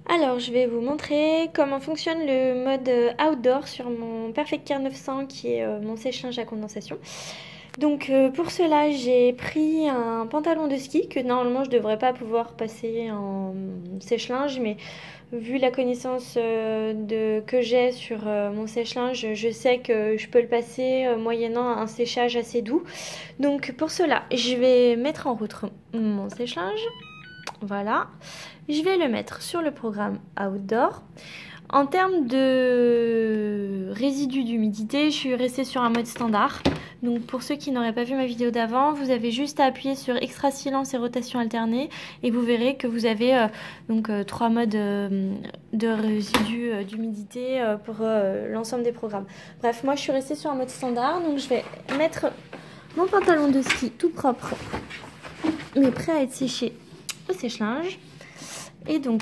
Alors, je vais vous montrer comment fonctionne le mode outdoor sur mon Perfect Care 900 qui est mon sèche-linge à condensation. Donc pour cela, j'ai pris un pantalon de ski que normalement je devrais pas pouvoir passer en sèche-linge, mais vu la connaissance que j'ai sur mon sèche-linge, je sais que je peux le passer moyennant un séchage assez doux. Donc pour cela, je vais mettre en route mon sèche-linge. Voilà, je vais le mettre sur le programme Outdoor. En termes de résidus d'humidité, je suis restée sur un mode standard. Donc pour ceux qui n'auraient pas vu ma vidéo d'avant, vous avez juste à appuyer sur extra silence et rotation alternée et vous verrez que vous avez trois modes de résidus d'humidité pour l'ensemble des programmes. Bref, moi je suis restée sur un mode standard, donc je vais mettre mon pantalon de ski tout propre mais prêt à être séché au sèche-linge. Et donc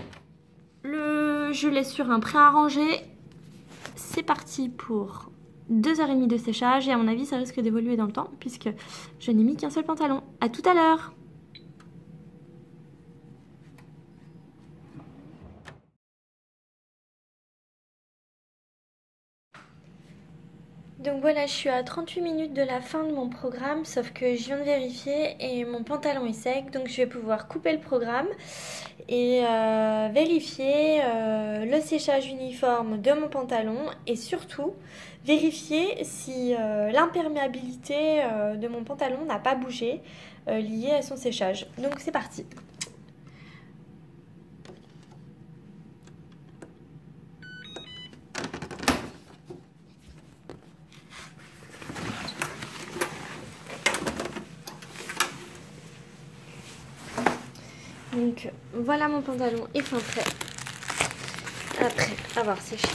je laisse sur un préarrangé. C'est parti pour 2h30 de séchage et à mon avis ça risque d'évoluer dans le temps puisque je n'ai mis qu'un seul pantalon. À tout à l'heure. Donc voilà, je suis à 38 minutes de la fin de mon programme, sauf que je viens de vérifier et mon pantalon est sec, donc je vais pouvoir couper le programme et vérifier le séchage uniforme de mon pantalon et surtout vérifier si l'imperméabilité de mon pantalon n'a pas bougé liée à son séchage. Donc c'est parti. Donc voilà mon pantalon est fin prêt après avoir séché.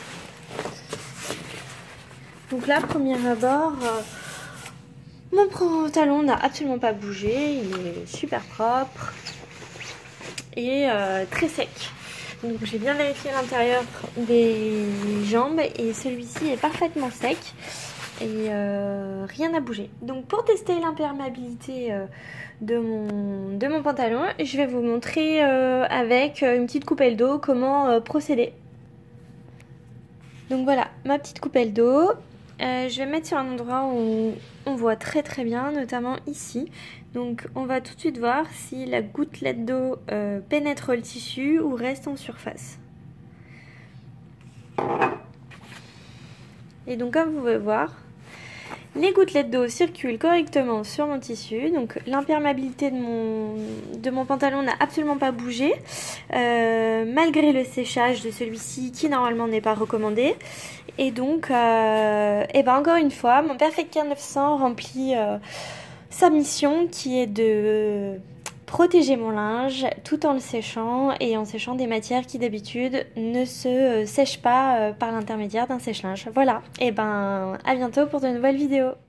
Donc là, premier abord, mon pantalon n'a absolument pas bougé, il est super propre et très sec. Donc j'ai bien vérifié l'intérieur des jambes et celui-ci est parfaitement sec et rien n'a bougé. Donc pour tester l'imperméabilité de mon pantalon, je vais vous montrer avec une petite coupelle d'eau comment procéder. Donc voilà, ma petite coupelle d'eau. Je vais mettre sur un endroit où on voit très très bien, notamment ici. Donc on va tout de suite voir si la gouttelette d'eau pénètre le tissu ou reste en surface. Et donc comme vous pouvez voir, les gouttelettes d'eau circulent correctement sur mon tissu, donc l'imperméabilité de mon pantalon n'a absolument pas bougé, malgré le séchage de celui-ci qui normalement n'est pas recommandé. Et donc, encore une fois, mon Perfect Care 900 remplit sa mission qui est de protéger mon linge tout en le séchant et en séchant des matières qui d'habitude ne se sèchent pas par l'intermédiaire d'un sèche-linge. Voilà, et à bientôt pour de nouvelles vidéos.